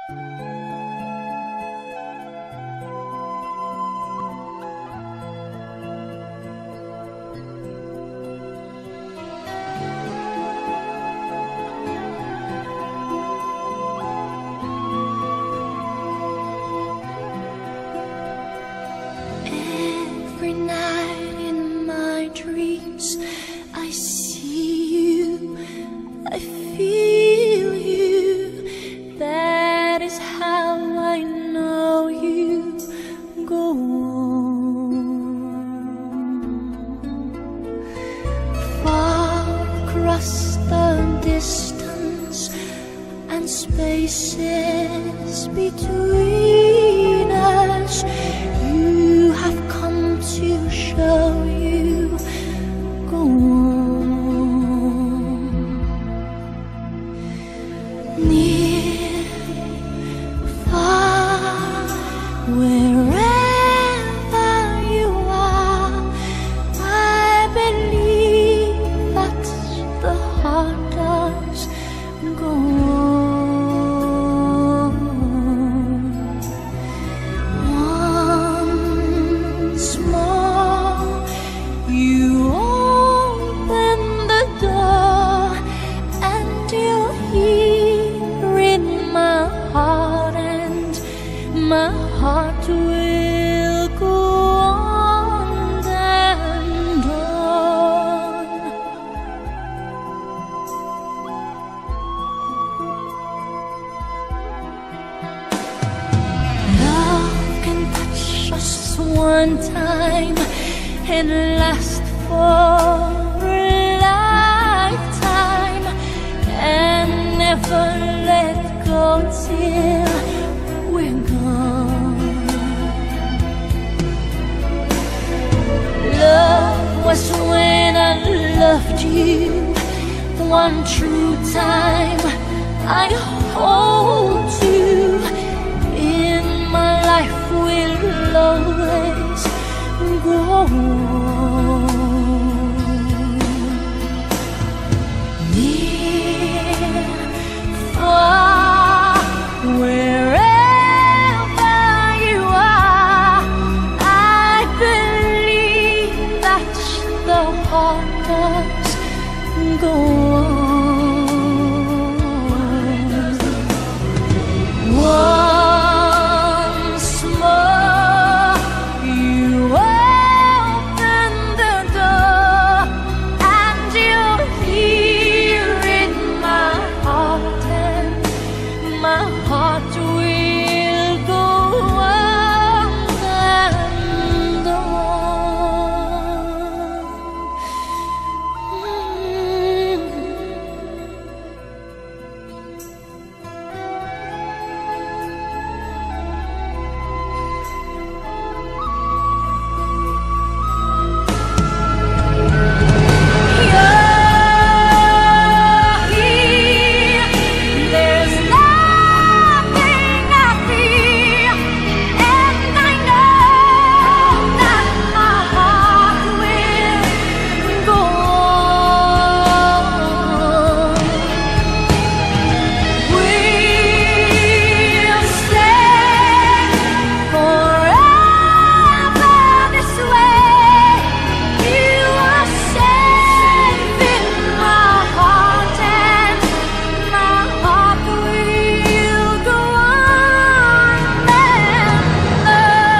Every night in my dreams I see you, I feel you. That is how I know you. Go on. Far across the distance and spaces between us, you have come to show you. Go on. Near, far, wherever you are, I believe that the heart does. Go on. Once more, you open the door, and you'll hear in my heart, and my heart will go on and on. Love can touch us one time and last for a lifetime, and never let go till we're gone. Love was when I loved you one true time. I hold you in my life, will always go on. Near, far, wherever you are, I believe that the heart does go on. Once more, you open the door, and you'll hear in my heart, and my heart will go on and on. There's nothing I feel, and I know that my heart will go on. We'll stay forever this way. You are safe in my heart, and my heart will go on and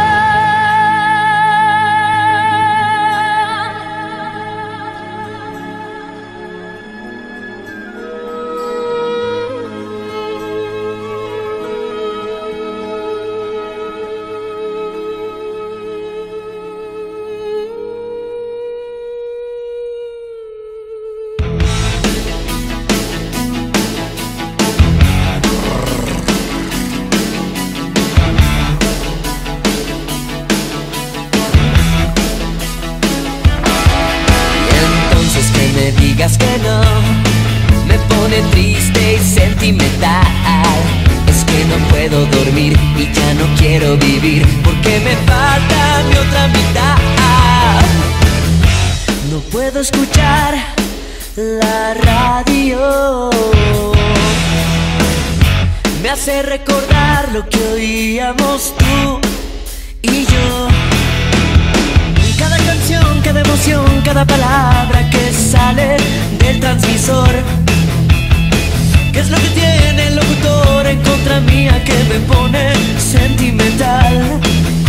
Entonces que me digas que no, me pone triste y sentimental. Es que no puedo dormir y ya no quiero vivir, porque me falta mi otra mitad. No puedo escuchar la radio, me hace recordar lo que oíamos tú y yo. Cada canción, cada emoción, cada palabra que sale del transmisor. ¿Qué es lo que tiene el locutor en contra mía que me pone sentimental?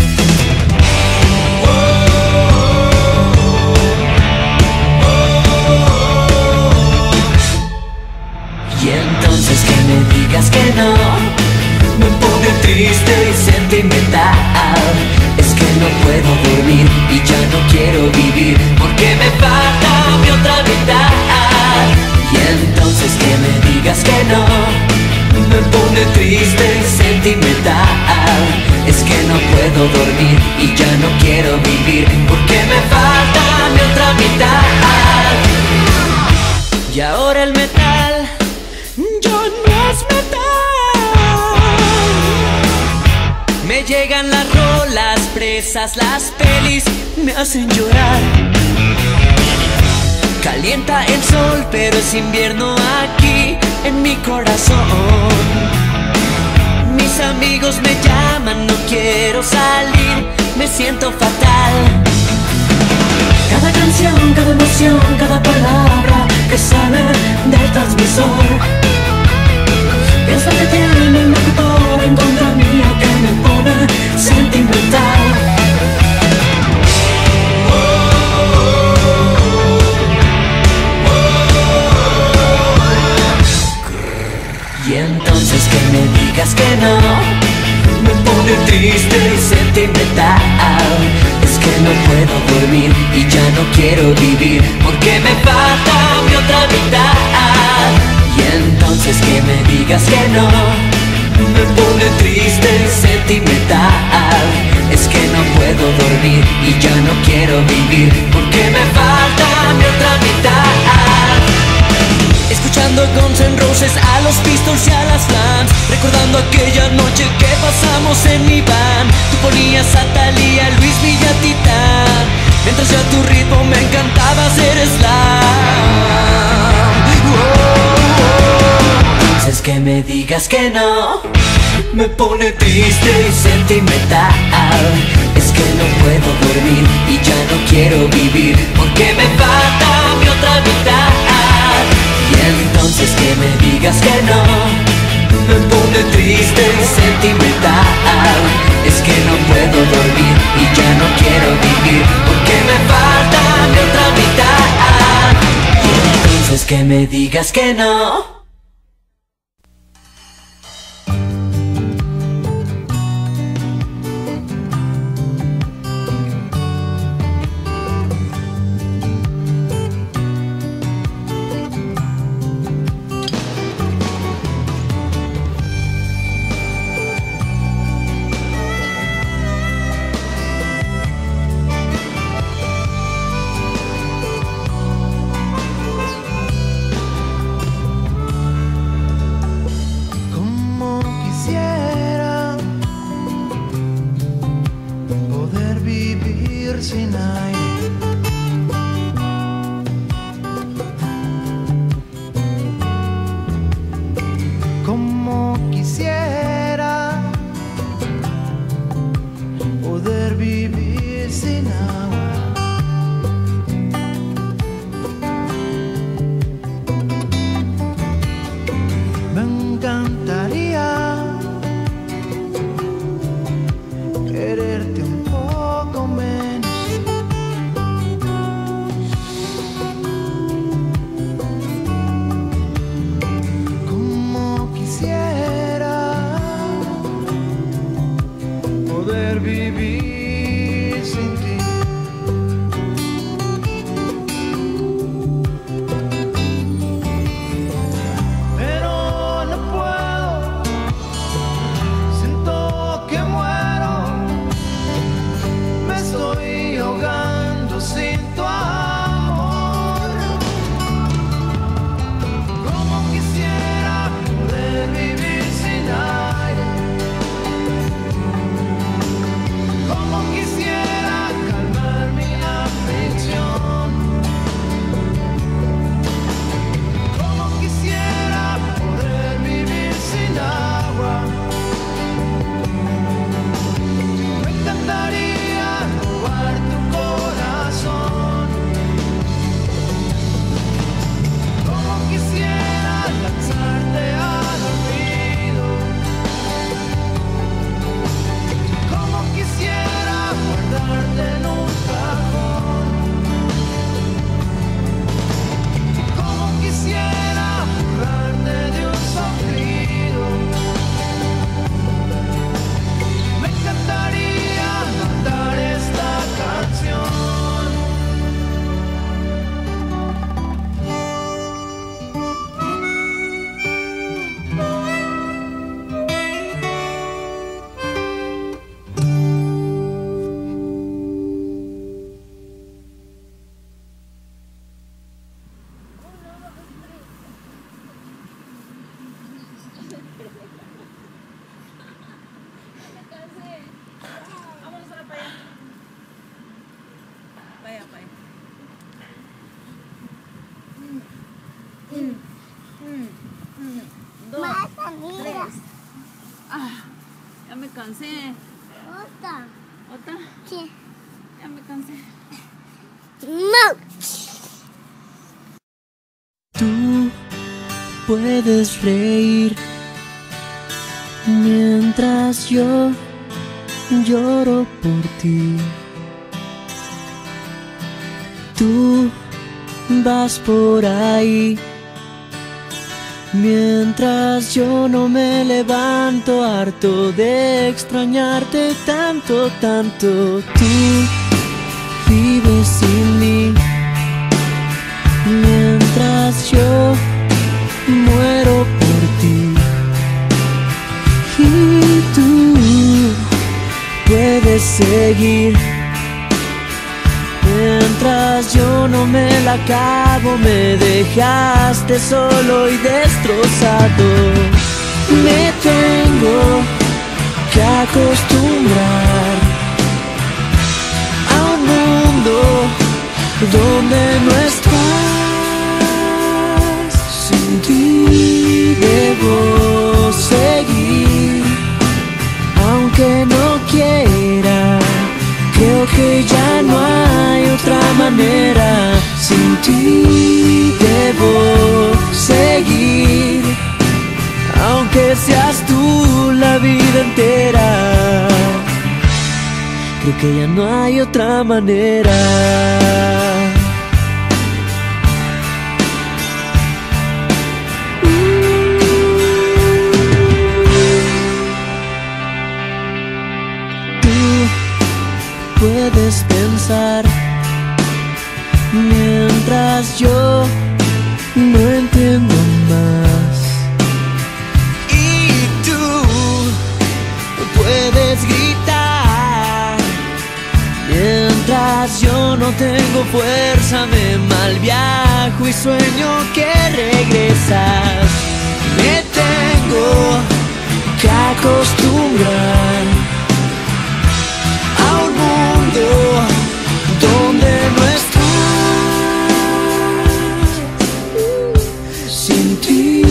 Y entonces que me digas que no, me pone triste y sentimental. Es que no puedo dormir y ya no quiero vivir, porque me falta mi otra mitad. Y entonces que me digas que no, me pone triste y sentimental. Es que no puedo dormir y ya no quiero vivir, porque me falta mi otra mitad. Y ahora el metal ya no es metal. Me llegan las rolas presas, las pelis me hacen llorar. Calienta el sol, pero es invierno aquí en mi corazón. Mis amigos me llaman, no quiero salir, me siento fatal. Cada canción, cada emoción, cada palabra que sale del transmisor. ¿Qué es lo que tiene el locutor en contra mía que me pone sentimental? Y entonces que me digas que no, me pone triste y sentimental. Es que no puedo dormir y ya no quiero vivir, porque me falta mi otra mitad. Y entonces que me digas que no, me pone triste y sentimental. Es que no puedo dormir y ya no quiero vivir, porque me falta mi otra mitad. Escuchando Guns N' Roses, a los Pistols y a las Flans, recordando aquella noche que pasamos en mi van. Tú ponías a Thalía, Luis Villa, Titán, mientras yo a tu ritmo me encantaba hacer slam. Entonces que me digas que no, me pone triste y sentimental. Es que no puedo dormir y ya no quiero vivir, porque me falta mi otra mitad. Y entonces que me digas que no, me pone triste y sentimental. Es que no puedo dormir y ya no quiero vivir, porque me falta mi otra mitad. Y entonces que me digas que no. Ya me cansé. ¿Otra? ¿Otra? Sí. Ya me cansé. No. Tú puedes reír mientras yo lloro por ti. Tú vas por ahí mientras yo no me levanto, harto de extrañarte tanto, tanto. Tú vives sin mí mientras yo muero por ti. Y tú puedes seguir mientras yo no me la acabo. Me dejaste solo y destrozado. Me tengo que acostumbrar a un mundo donde no estás. Sin ti debo seguir, aunque no quiera. Creo que ya no hay otra manera. Sin ti debo seguir, aunque seas tú la vida entera. Creo que ya no hay otra manera. Puedes pensar mientras yo no entiendo más. Y tú puedes gritar mientras yo no tengo fuerza. Me malviajo y sueño que regresas. Me tengo que acostumbrar a un mundo donde no estás. Sin ti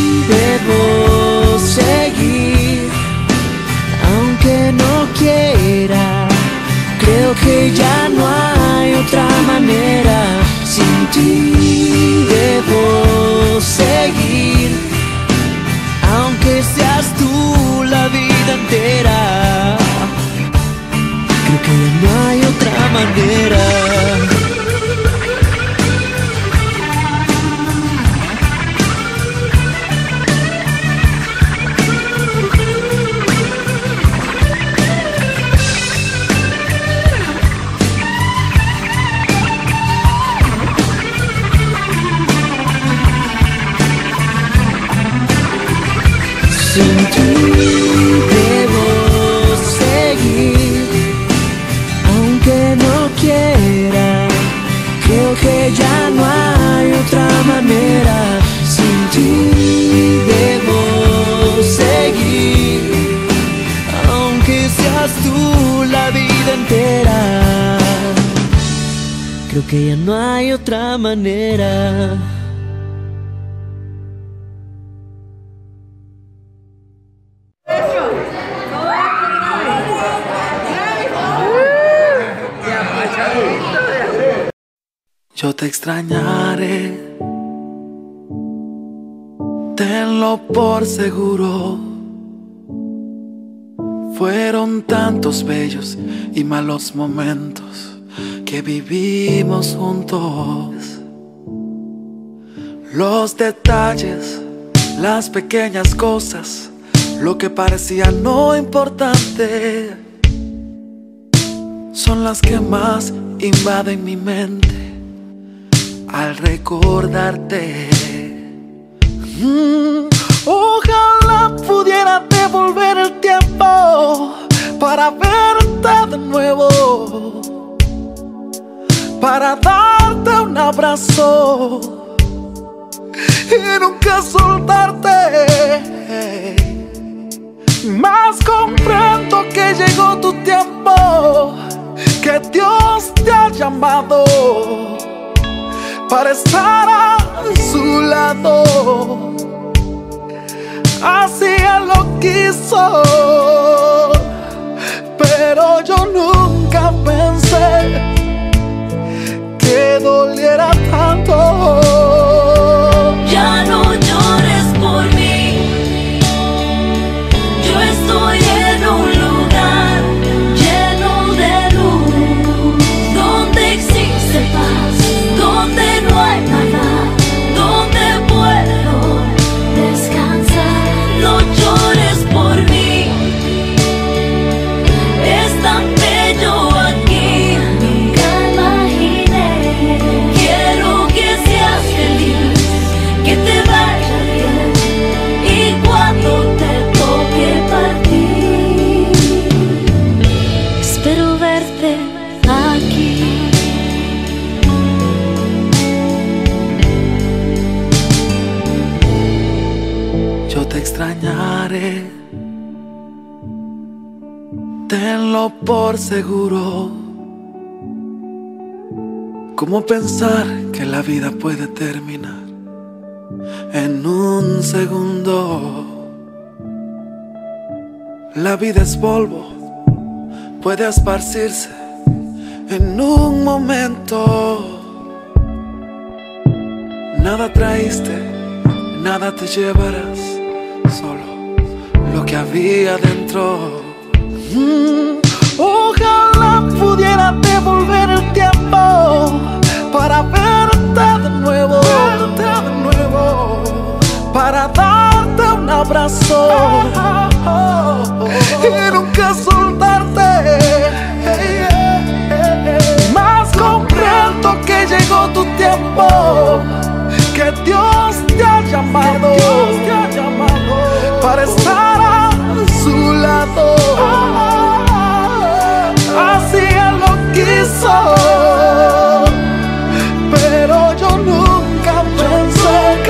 debo seguir, aunque no quiera. Creo que ya no hay otra manera. Sin ti debo seguir, aunque seas tú la vida entera. Creo que ya no hay otra manera. Sin ti debo seguir, aunque no quiera. Creo que ya no hay otra manera. Sin ti debo seguir, aunque seas tú la vida entera. Creo que ya no hay otra manera. Yo te extrañaré, tenlo por seguro. Fueron tantos bellos y malos momentos que vivimos juntos. Los detalles, las pequeñas cosas, lo que parecía no importante, son las que más invaden mi mente al recordarte. Ojalá pudiera devolver el tiempo para verte de nuevo, para darte un abrazo y nunca soltarte. Mas comprendo que llegó tu tiempo, que Dios te ha llamado para estar a su lado. Así lo quiso, pero yo nunca pensé que doliera tanto. Ya no llores por mí, yo estoy en un lugar lleno de luz, donde existe paz, donde no hay nada, donde puedo descansar. No llores por mí, es tan bello aquí, nunca imaginé. Quiero que seas feliz, que te vaya bien, y cuando te toque partir, espero verte aquí. Yo te extrañaré, tenlo por seguro. ¿Cómo pensar que la vida puede terminar en un segundo? La vida es polvo, puede esparcirse en un momento. Nada traíste, nada te llevarás, solo lo que había dentro. Ojalá pudiera devolver el tiempo para verte de nuevo, para darte un abrazo y nunca soltarte. Más comprendo que llegó tu tiempo, que Dios te ha llamado para estar a su lado. Así Él lo quiso, pero yo nunca pensé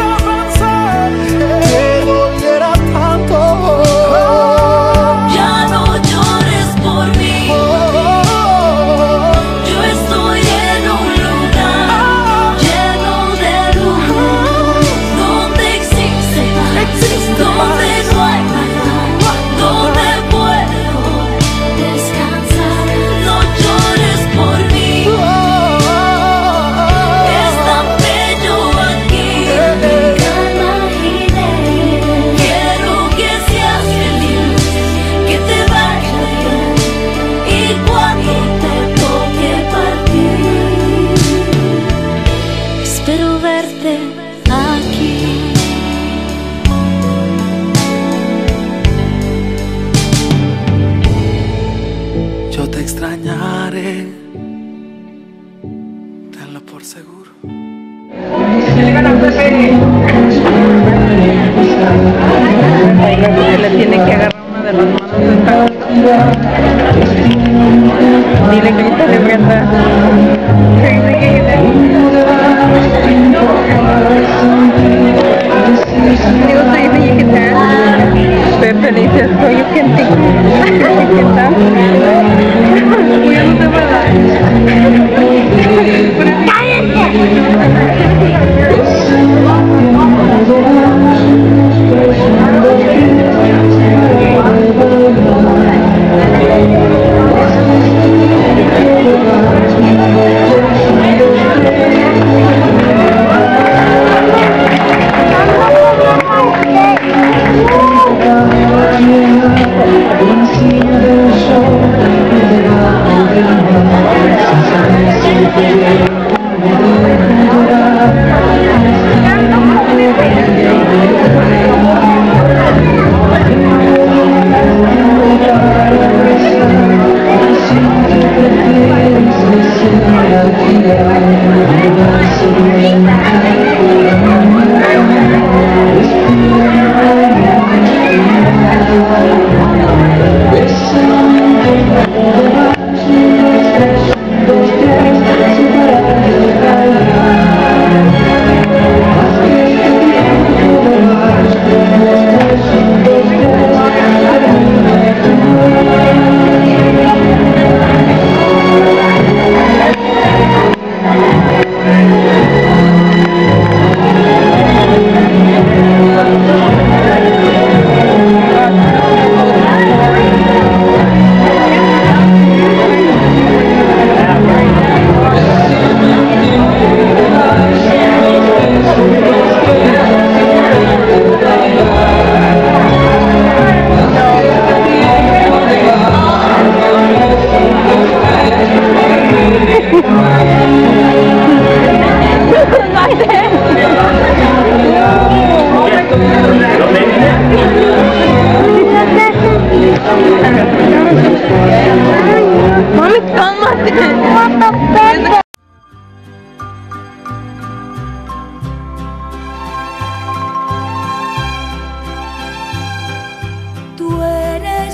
que doliera tanto. Ya no llores por mí, yo estoy en un lugar lleno de luz, donde existe paz, donde no hay nada, donde puedo descansar. No llores por mí, es tan bello aquí, nunca imaginé. Quiero que seas feliz, que te vaya bien, y cuando te toque partir, espero verte aquí. Yo te extrañaré, tenlo por seguro. Le tiene que agarrar una de las manos de esta. Dile que ahorita le voy a dar. Digo, soy vegetariana. Estoy feliz, estoy gente. ¿Qué tal? Uy, no te va a dar.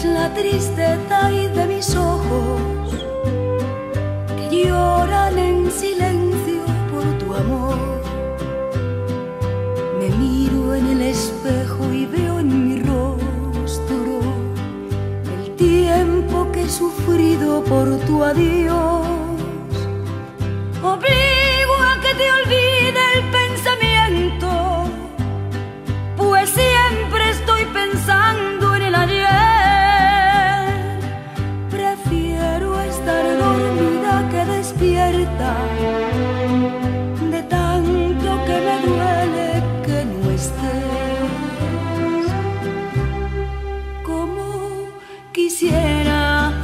la tristeza y de mis ojos que lloran en silencio por tu amor. Me miro en el espejo y veo en mi rostro el tiempo que he sufrido por tu adiós. Obligo a que te olvide el pensamiento, pues siempre estoy pensando en el ayer. Prefiero estar dormida que despierta, de tanto que me duele que no estés. Como quisiera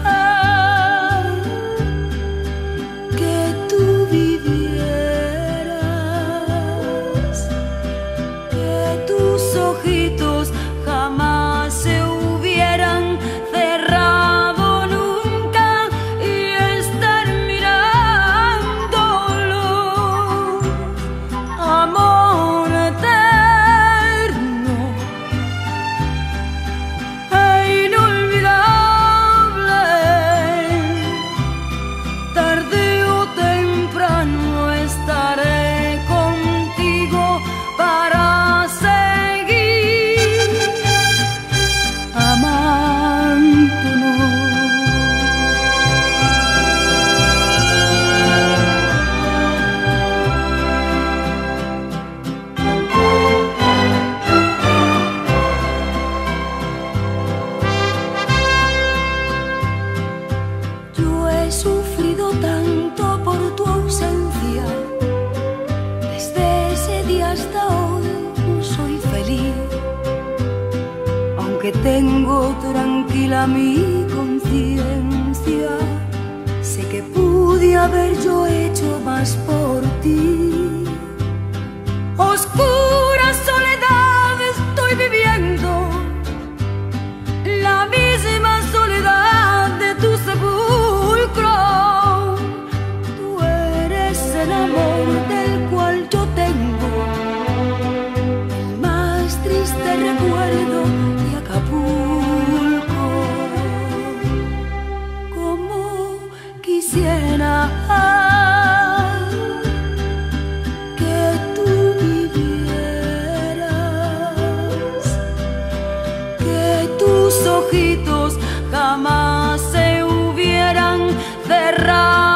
tengo tranquila mi conciencia, sé que pude haber yo hecho más por ti. Oscura soledad estoy viviendo, la misma soledad de tu sepulcro. Tú eres el amor del cual yo tengo el más triste recuerdo. Acapulco, como quisiera que tú vivieras, que tus ojitos jamás se hubieran cerrado.